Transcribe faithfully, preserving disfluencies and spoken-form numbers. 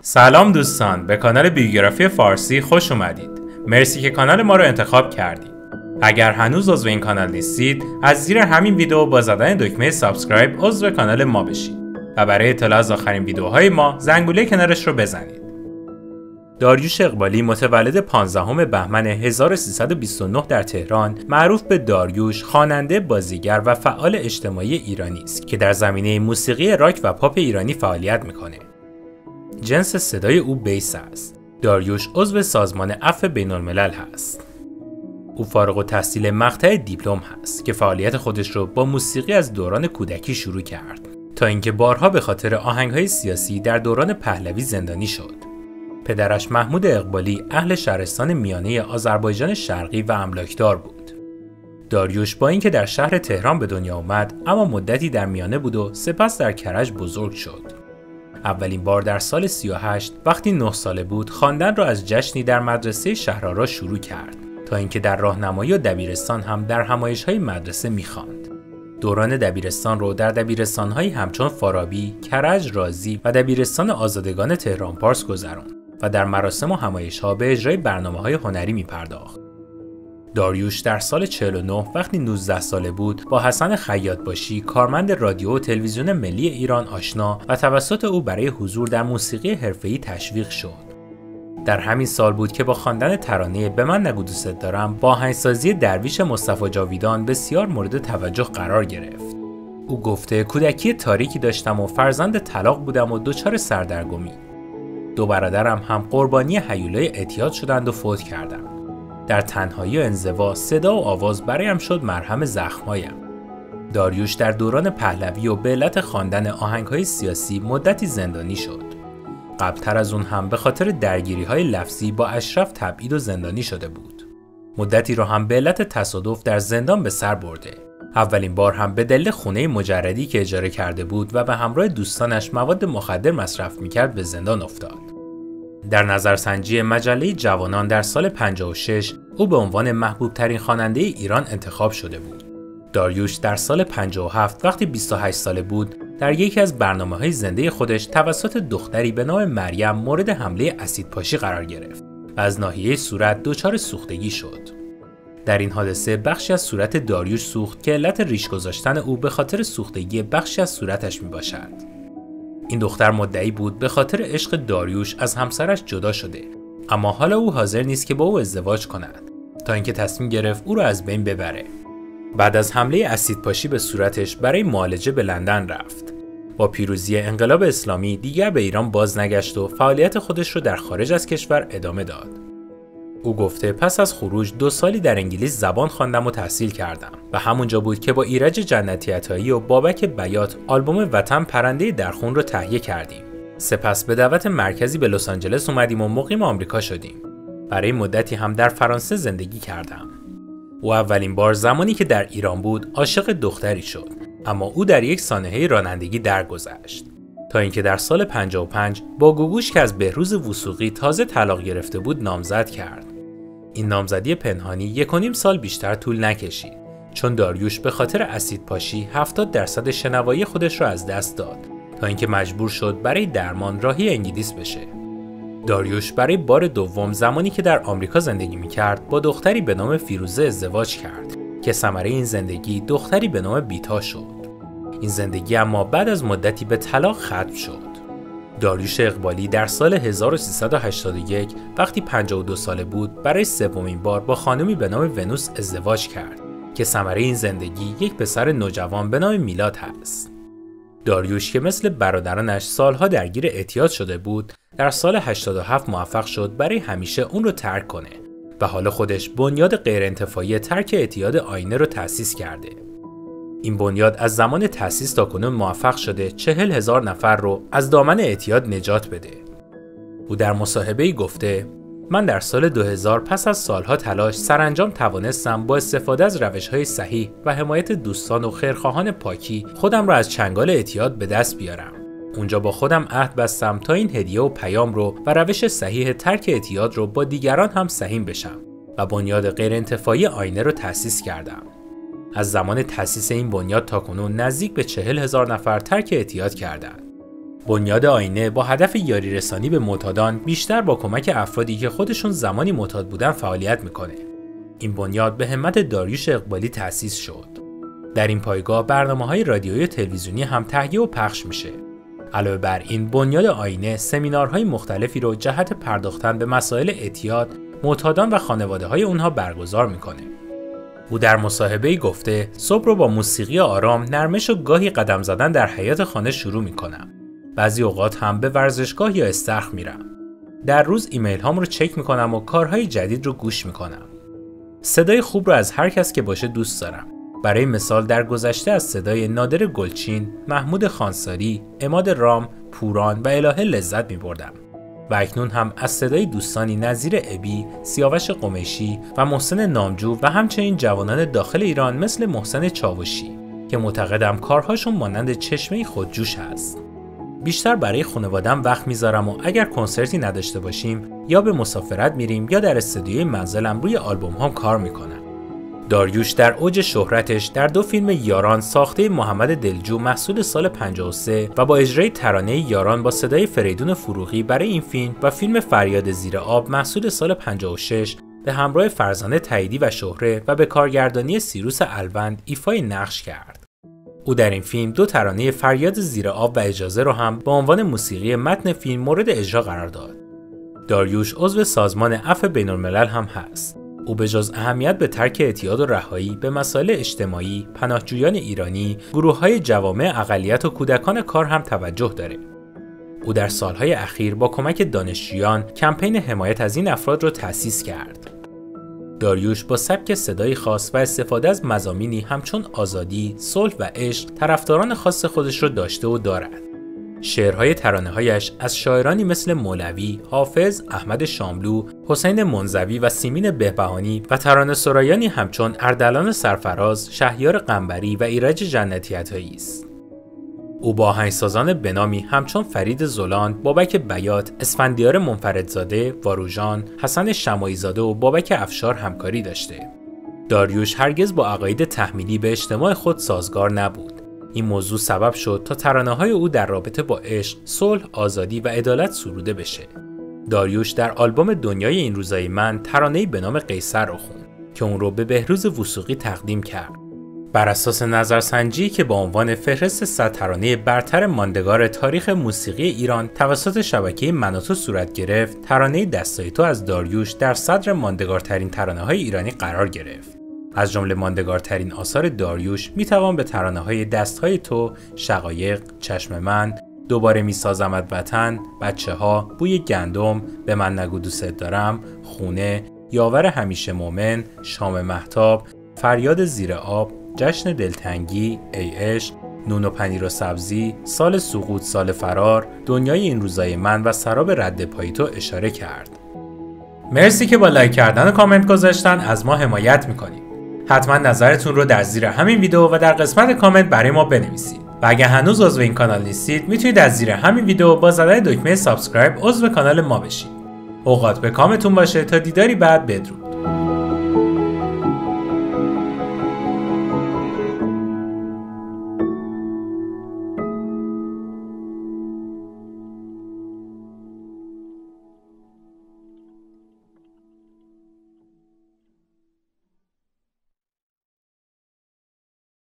سلام دوستان، به کانال بیوگرافی فارسی خوش اومدید. مرسی که کانال ما رو انتخاب کردید. اگر هنوز عضو این کانال نیستید، از زیر همین ویدیو با زدن دکمه سابسکرایب عضو کانال ما بشید و برای اطلاع از آخرین ویدیوهای ما زنگوله کنارش رو بزنید. داریوش اقبالی متولد پانزدهم بهمن هزار و سیصد و بیست و نه در تهران، معروف به داریوش، خواننده، بازیگر و فعال اجتماعی ایرانی است که در زمینه موسیقی راک و پاپ ایرانی فعالیت میکنه. جنس صدای او بیس است. داریوش عضو سازمان عفو بین‌الملل هست. او فارغ التحصیل مقطع دیپلم هست که فعالیت خودش رو با موسیقی از دوران کودکی شروع کرد تا اینکه بارها به خاطر آهنگ‌های سیاسی در دوران پهلوی زندانی شد. پدرش محمود اقبالی اهل شهرستان میانه آذربایجان شرقی و املاکدار بود. داریوش با اینکه در شهر تهران به دنیا آمد، اما مدتی در میانه بود و سپس در کرج بزرگ شد. اولین بار در سال سی و هشت وقتی نه ساله بود، خواندن را از جشنی در مدرسه شهرآرا شروع کرد تا اینکه در راهنمایی و دبیرستان هم در همایش‌های مدرسه می‌خواند. دوران دبیرستان رو در دبیرستان‌هایی همچون فارابی، کرج، رازی و دبیرستان آزادگان تهران پارس گذراند و در مراسم و همایش‌ها به اجرای برنامه‌های هنری می‌پرداخت. داریوش در سال چهل و نه وقتی نوزده ساله بود با حسن خیاطباشی، کارمند رادیو و تلویزیون ملی ایران آشنا و توسط او برای حضور در موسیقی حرفه‌ای تشویق شد. در همین سال بود که با خواندن ترانه به من نگو دوست دارم با آهنگسازی درویش مصطفی جاویدان بسیار مورد توجه قرار گرفت. او گفته کودکی تاریکی داشتم و فرزند طلاق بودم و دچار سردرگمی. دو برادرم هم قربانی هیولای اعتیاد شدند و فوت کردند. در تنهایی و انزوا صدا و آواز برایم شد مرهم زخمایم. داریوش در دوران پهلوی و به علت خواندن آهنگ‌های سیاسی مدتی زندانی شد. قبلتر از اون هم به خاطر درگیری‌های لفظی با اشرف تبعید و زندانی شده بود. مدتی رو هم به علت تصادف در زندان به سر برده. اولین بار هم به دلیل خونه مجردی که اجاره کرده بود و به همراه دوستانش مواد مخدر مصرف می‌کرد به زندان افتاد. در نظرسنجی مجله جوانان در سال پنجاه و شش او به عنوان محبوب ترین خواننده ایران انتخاب شده بود. داریوش در سال پنجاه و هفت وقتی بیست و هشت ساله بود در یکی از برنامه‌های زنده خودش توسط دختری به نام مریم مورد حمله اسیدپاشی قرار گرفت و از ناحیه صورت دچار سوختگی شد. در این حادثه بخشی از صورت داریوش سوخت که علت ریش گذاشتن او به خاطر سوختگی بخشی از صورتش میباشد. این دختر مدعی بود به خاطر عشق داریوش از همسرش جدا شده، اما حالا او حاضر نیست که با او ازدواج کند تا اینکه تصمیم گرفت او را از بین ببره. بعد از حمله اسیدپاشی به صورتش برای معالجه به لندن رفت. با پیروزی انقلاب اسلامی دیگر به ایران باز نگشت و فعالیت خودش رو در خارج از کشور ادامه داد. او گفته پس از خروج دو سالی در انگلیس زبان خواندم و تحصیل کردم و همونجا بود که با ایرج جنتی عطایی و بابک بیات آلبوم وطن پرنده در خون رو تهیه کردیم. سپس به دعوت مرکزی به لس آنجلس اومدیم و مقیم آمریکا شدیم. برای مدتی هم در فرانسه زندگی کردم. او اولین بار زمانی که در ایران بود عاشق دختری شد، اما او در یک سانحه رانندگی درگذشت تا اینکه در سال پنجاه و پنج با گوگوش که از بهروز وثوقی تازه طلاق گرفته بود نامزد کرد. این نامزدی پنهانی یک و نیم سال بیشتر طول نکشید چون داریوش به خاطر اسیدپاشی هفتاد درصد شنوایی خودش را از دست داد تا اینکه مجبور شد برای درمان راهی انگلیس بشه. داریوش برای بار دوم زمانی که در آمریکا زندگی می‌کرد با دختری به نام فیروزه ازدواج کرد که ثمره این زندگی دختری به نام بیتا شد. این زندگی اما بعد از مدتی به طلاق ختم شد. داریوش اقبالی در سال هزار و سیصد و هشتاد و یک وقتی پنجاه و دو ساله بود برای سومین بار با خانمی به نام ونوس ازدواج کرد که ثمره این زندگی یک پسر نوجوان به نام میلاد هست. داریوش که مثل برادرانش سالها درگیر اعتیاد شده بود در سال هشتاد و هفت موفق شد برای همیشه اون رو ترک کنه و حالا خودش بنیاد غیرانتفاعی ترک اعتیاد آینه رو تأسیس کرده. این بنیاد از زمان تأسیس تا کنون موفق شده چهل هزار نفر رو از دامن اعتیاد نجات بده. او در مصاحبه‌ای گفته من در سال دو هزار پس از سالها تلاش سرانجام توانستم با استفاده از روش‌های صحیح و حمایت دوستان و خیرخواهان پاکی خودم را از چنگال اعتیاد به دست بیارم. اونجا با خودم عهد بستم تا این هدیه و پیام رو و روش صحیح ترک اعتیاد رو با دیگران هم سهیم بشم و بنیاد غیرانتفاعی آینه رو تأسیس کردم. از زمان تأسیس این بنیاد تا کنون نزدیک به چهل هزار نفر ترک اعتیاد کردند. بنیاد آینه با هدف یاری رسانی به معتادان بیشتر با کمک افرادی که خودشون زمانی معتاد بودن فعالیت میکنه. این بنیاد به همت داریوش اقبالی تأسیس شد. در این پایگاه برنامه‌های رادیویی و تلویزیونی هم تهیه و پخش میشه. علاوه بر این، بنیاد آینه سمینارهای مختلفی رو جهت پرداختن به مسائل اعتیاد، معتادان و خانواده‌های اونها برگزار میکنه. او در مصاحبه‌ای گفته صبح رو با موسیقی آرام، نرمش و گاهی قدم زدن در حیاط خانه شروع میکنم. بعضی اوقات هم به ورزشگاه یا استخر میرم. در روز ایمیل هام رو چک میکنم و کارهای جدید رو گوش میکنم. صدای خوب رو از هر کس که باشه دوست دارم. برای مثال در گذشته از صدای نادر گلچین، محمود خانساری، عماد رام، پوران و الهه لذت میبردم. و اکنون هم از صدای دوستانی نظیر ابی، سیاوش قمیشی و محسن نامجو و همچنین جوانان داخل ایران مثل محسن چاوشی که معتقدم کارهاشون مانند چشمه خودجوش هست. بیشتر برای خانواده‌ام وقت میذارم و اگر کنسرتی نداشته باشیم یا به مسافرت میریم یا در استودیوی منزلم روی آلبوم هام کار میکنم. داریوش در اوج شهرتش در دو فیلم یاران ساخته محمد دلجو محصول سال پنجاه و سه و با اجرای ترانه یاران با صدای فریدون فروغی برای این فیلم و فیلم فریاد زیر آب محصول سال پنجاه و شش به همراه فرزانه تاییدی و شهره و به کارگردانی سیروس الوند ایفای نقش کرد. او در این فیلم دو ترانه فریاد زیر آب و اجازه رو هم به عنوان موسیقی متن فیلم مورد اجرا قرار داد. داریوش عضو سازمان عفو بین‌الملل هم هست. او به جز اهمیت به ترک اعتیاد و رهایی به مسائل اجتماعی، پناهجویان ایرانی، گروه‌های جوامع اقلیت و کودکان کار هم توجه داره. او در سالهای اخیر با کمک دانشجویان کمپین حمایت از این افراد را تأسیس کرد. داریوش با سبک صدایی خاص و استفاده از مضامینی همچون آزادی، صلح و عشق طرفداران خاص خودش را داشته و دارد. شعرهای ترانه‌هایش از شاعرانی مثل مولوی، حافظ، احمد شاملو، حسین منزوی و سیمین بهبهانی و ترانه‌سرایانی همچون اردلان سرفراز، شهریار قنبری و ایرج جنتی عطایی است. او با آهنگسازان بنامی همچون فرید زولان، بابک بیات، اسفندیار منفردزاده، واروژان، حسن شماعی‌زاده و بابک افشار همکاری داشته. داریوش هرگز با عقاید تحمیلی به اجتماع خود سازگار نبود. این موضوع سبب شد تا ترانه‌های او در رابطه با عشق، صلح، آزادی و عدالت سروده بشه. داریوش در آلبوم دنیای این روزای من ترانه‌ای به نام قیصر رو خوند که اون رو به بهروز وثوقی تقدیم کرد. بر اساس نظرسنجی که با عنوان فهرست صد ترانه برتر ماندگار تاریخ موسیقی ایران توسط شبکه منوتو صورت گرفت، ترانه دستای تو از داریوش در صدر ماندگارترین ترانه‌های ایرانی قرار گرفت. از جمله ماندگارترین آثار داریوش میتوان به ترانه‌های دستهای تو، شقایق، چشم من، دوباره میسازمت وطن، بچه ها، بوی گندم، به من نگو دوست دارم، خونه، یاور همیشه مومن، شام مهتاب، فریاد زیر آب، جشن دلتنگی، ای عشق، نون و پنیر و سبزی، سال سقوط سال فرار، دنیای این روزای من و سراب رد پای تو اشاره کرد. مرسی که با لایک کردن و کامنت گذاشتن از ما حمایت میکنید. حتما نظرتون رو در زیر همین ویدیو و در قسمت کامنت برای ما بنویسید. و اگه هنوز عضو این کانال نیستید میتونید از زیر همین ویدیو با زدن دکمه سابسکرایب عضو کانال ما بشید. اوقات به کامتون باشه تا دیداری بعد. بدرود.